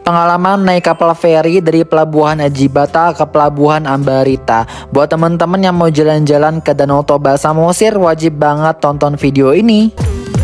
Pengalaman naik kapal feri dari Pelabuhan Ajibata ke Pelabuhan Ambarita. Buat teman-teman yang mau jalan-jalan ke Danau Toba Samosir, wajib banget tonton video ini.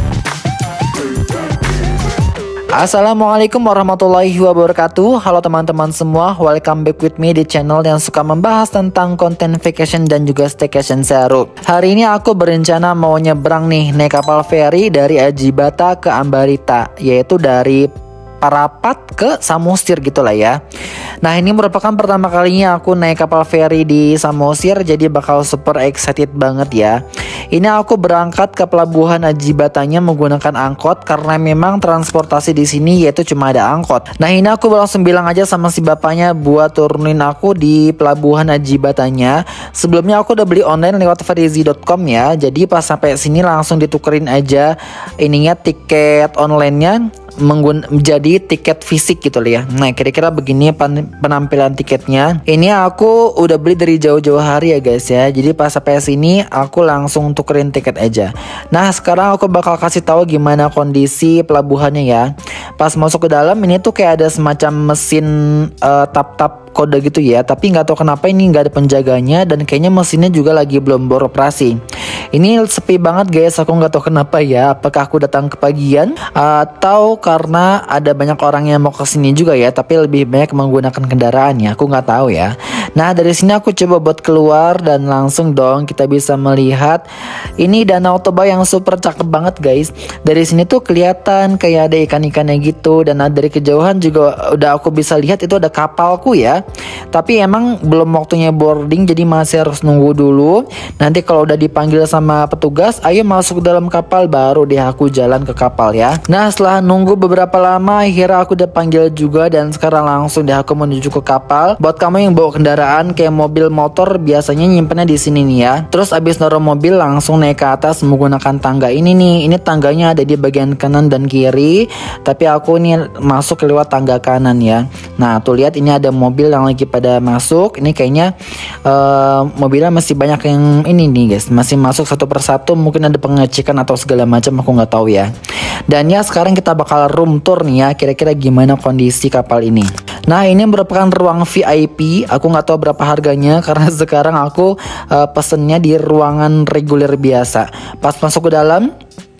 Assalamualaikum warahmatullahi wabarakatuh. Halo teman-teman semua, welcome back with me di channel yang suka membahas tentang konten vacation dan juga staycation seru. Hari ini aku berencana mau nyebrang nih naik kapal feri dari Ajibata ke Ambarita, yaitu dari Parapat ke Samosir gitulah ya. Nah, ini merupakan pertama kalinya aku naik kapal feri di Samosir, jadi bakal super excited banget ya. Ini aku berangkat ke Pelabuhan Ajibatanya menggunakan angkot karena memang transportasi di sini yaitu cuma ada angkot. Nah, ini aku langsung bilang aja sama si bapaknya buat turunin aku di Pelabuhan Ajibatanya. Sebelumnya aku udah beli online lewat ferizi.com ya. Jadi pas sampai sini langsung ditukerin aja ininya tiket online-nya menjadi tiket fisik gitu loh ya. Nah, kira-kira begini penampilan tiketnya. Ini aku udah beli dari jauh-jauh hari ya guys ya. Jadi pas sampai sini aku langsung tukerin tiket aja. Nah, sekarang aku bakal kasih tahu gimana kondisi pelabuhannya ya. Pas masuk ke dalam ini tuh kayak ada semacam mesin tap-tap kode gitu ya, tapi nggak tahu kenapa ini nggak ada penjaganya dan kayaknya mesinnya juga lagi belum beroperasi. Ini sepi banget guys, aku nggak tahu kenapa ya, apakah aku datang ke pagian atau karena ada banyak orang yang mau kesini juga ya, tapi lebih banyak menggunakan kendaraannya, aku nggak tahu ya. Nah, dari sini aku coba buat keluar dan langsung dong kita bisa melihat ini Danau Toba yang super cakep banget guys. Dari sini tuh kelihatan kayak ada ikan-ikannya gitu, dan dari kejauhan juga udah aku bisa lihat itu ada kapalku ya. Tapi emang belum waktunya boarding, jadi masih harus nunggu dulu. Nanti kalau udah dipanggil sama petugas, ayo masuk dalam kapal, baru deh aku jalan ke kapal ya. Nah, setelah nunggu beberapa lama, akhirnya aku udah panggil juga dan sekarang langsung deh aku menuju ke kapal. Buat kamu yang bawa kendaraan kayak mobil motor, biasanya nyimpennya di sini nih ya. Terus abis naruh mobil langsung naik ke atas menggunakan tangga ini nih. Ini tangganya ada di bagian kanan dan kiri, tapi aku nih masuk lewat tangga kanan ya. Nah, tuh lihat ini ada mobil yang lagi pada masuk. Ini kayaknya mobilnya masih banyak yang ini nih guys, masih masuk satu persatu, mungkin ada pengecekan atau segala macam, aku nggak tahu ya. Dan ya sekarang kita bakal room tour nih ya, kira-kira gimana kondisi kapal ini. Nah, ini merupakan ruang VIP, aku nggak tahu berapa harganya karena sekarang aku pesennya di ruangan reguler biasa. Pas masuk ke dalam,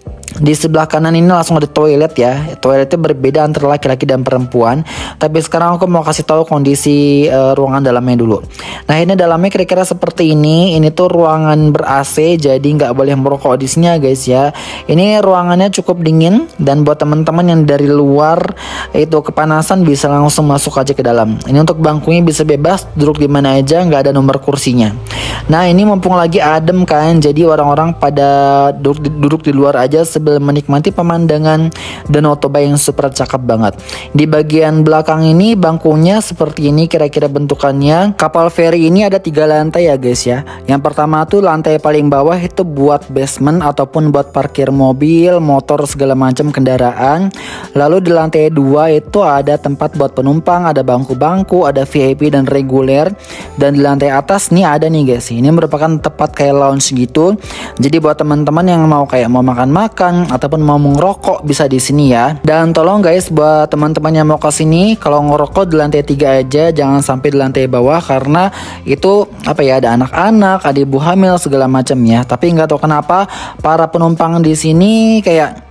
di sebelah kanan ini langsung ada toilet ya. Toiletnya berbeda antara laki-laki dan perempuan. Tapi sekarang aku mau kasih tahu kondisi ruangan dalamnya dulu. Nah, ini dalamnya kira-kira seperti ini. Ini tuh ruangan ber-AC, jadi nggak boleh merokok di sini ya guys ya. Ini ruangannya cukup dingin, dan buat teman-teman yang dari luar itu kepanasan bisa langsung masuk aja ke dalam. Ini untuk bangkunya bisa bebas, duduk di mana aja, nggak ada nomor kursinya. Nah, ini mumpung lagi adem kan, jadi orang-orang pada duduk di luar aja sambil menikmati pemandangan Danau Toba yang super cakep banget. Di bagian belakang ini bangkunya seperti ini kira-kira bentukannya. Kapal feri ini ada 3 lantai ya guys ya. Yang pertama tuh lantai paling bawah itu buat basement ataupun buat parkir mobil, motor, segala macam kendaraan. Lalu di lantai 2 itu ada tempat buat penumpang, ada bangku-bangku, ada VIP dan reguler. Dan di lantai atas nih ada nih guys, ini merupakan tempat kayak lounge gitu. Jadi buat teman-teman yang mau makan-makan ataupun mau ngerokok bisa di sini ya. Dan tolong guys, buat teman-teman yang mau ke sini, kalau ngerokok di lantai 3 aja, jangan sampai di lantai bawah karena itu ada anak-anak, ada ibu hamil segala macam ya. Tapi nggak tahu kenapa para penumpang di sini kayak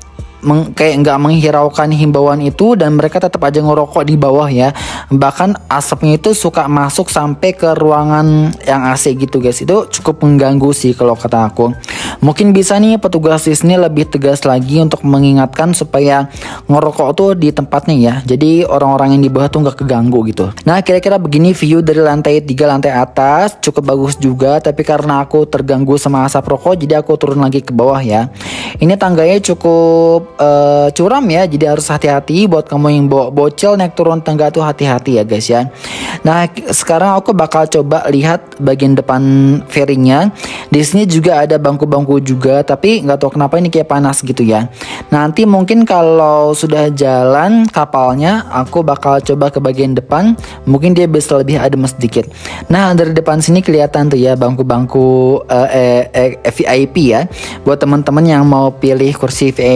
nggak menghiraukan himbauan itu, dan mereka tetap aja ngerokok di bawah ya. Bahkan asapnya itu suka masuk sampai ke ruangan yang AC gitu guys. Itu cukup mengganggu sih kalau kata aku. Mungkin bisa nih petugas di sini lebih tegas lagi untuk mengingatkan supaya ngerokok tuh di tempatnya ya. Jadi orang-orang yang di bawah tuh nggak keganggu gitu. Nah, kira-kira begini view dari lantai 3, lantai atas, cukup bagus juga. Tapi karena aku terganggu sama asap rokok, jadi aku turun lagi ke bawah ya. Ini tangganya cukup curam ya, jadi harus hati-hati. Buat kamu yang bawa bocil naik turun tangga tuh hati-hati ya guys ya. Nah, sekarang aku bakal coba lihat bagian depan ferinya. Di sini juga ada bangku-bangku juga, tapi nggak tahu kenapa ini kayak panas gitu ya. Nanti mungkin kalau sudah jalan kapalnya, aku bakal coba ke bagian depan, mungkin dia bisa lebih adem sedikit. Nah, dari depan sini kelihatan tuh ya bangku-bangku VIP ya. Buat teman-teman yang mau pilih kursi VIP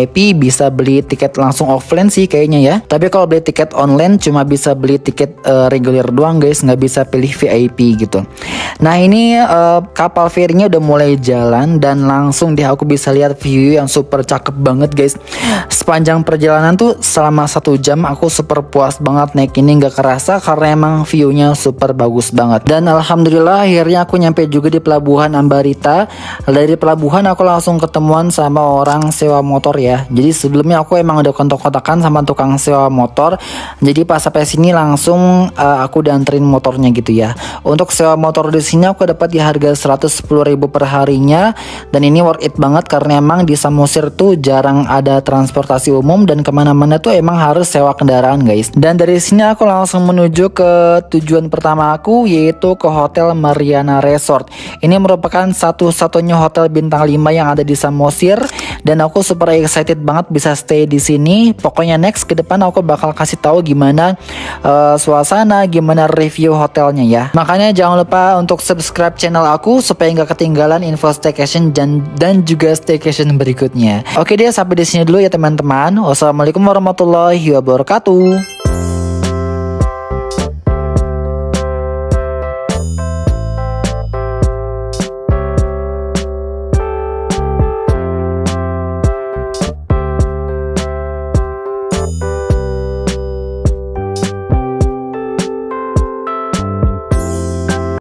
bisa beli tiket langsung offline sih kayaknya ya. Tapi kalau beli tiket online cuma bisa beli tiket reguler doang guys, nggak bisa pilih VIP gitu. Nah ini kapal ferinya udah mulai jalan dan langsung deh aku bisa lihat view yang super cakep banget guys. Sepanjang perjalanan tuh selama 1 jam aku super puas banget naik ini, nggak kerasa karena emang viewnya super bagus banget. Dan alhamdulillah akhirnya aku nyampe juga di pelabuhan Ambarita. Dari pelabuhan aku langsung ketemuan sama orang sewa motor ya. Jadi sebelumnya aku emang udah kontak-kontakan sama tukang sewa motor. Jadi pas sampai sini langsung aku dianterin motornya gitu ya. Untuk sewa motor di sini aku dapat di harga 110.000 per harinya, dan ini worth it banget karena emang di Samosir tuh jarang ada transportasi umum dan kemana-mana tuh emang harus sewa kendaraan guys. Dan dari sini aku langsung menuju ke tujuan pertama aku, yaitu ke Hotel Mariana Resort. Ini merupakan satu-satunya hotel bintang 5 yang ada di Samosir dan aku super excited banget bisa stay di sini. Pokoknya next ke depan aku bakal kasih tahu gimana suasana, gimana review hotelnya ya. Makanya jangan lupa untuk subscribe channel aku supaya nggak ketinggalan info staycation dan juga staycation berikutnya. Oke deh, sampai di sini dulu ya teman-teman. Wassalamualaikum warahmatullahi wabarakatuh.